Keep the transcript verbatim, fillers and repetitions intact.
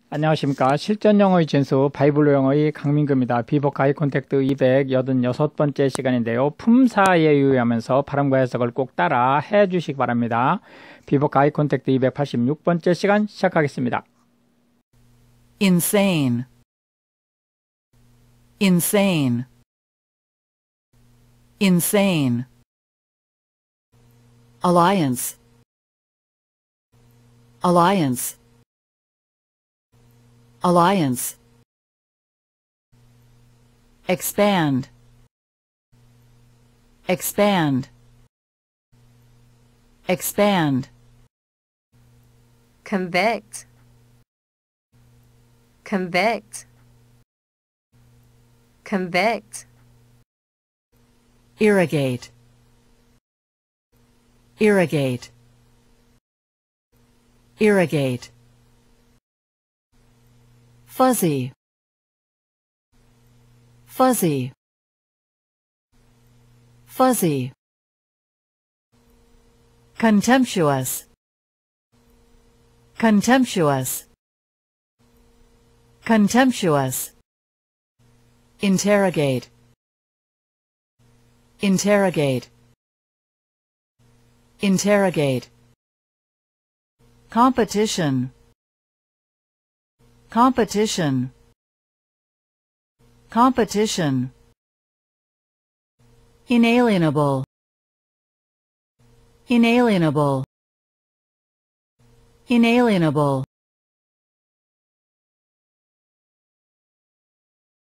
안녕하십니까. 실전영어의 진수 바이블로영어의 강민규입니다. 비보카 아이콘택트 이백팔십육 번째 시간인데요. 품사에 유의하면서 발음과 해석을 꼭 따라 해주시기 바랍니다. 비보카 아이콘택트 이백팔십육 번째 시간 시작하겠습니다. insane, insane, insane. Alliance, alliance, alliance. Expand, expand, expand. Convict, convict, convict. Irrigate, irrigate, irrigate. Fuzzy, fuzzy, fuzzy. Contemptuous, contemptuous, contemptuous. Interrogate, interrogate, interrogate. Competition, competition, competition. Inalienable, inalienable, inalienable.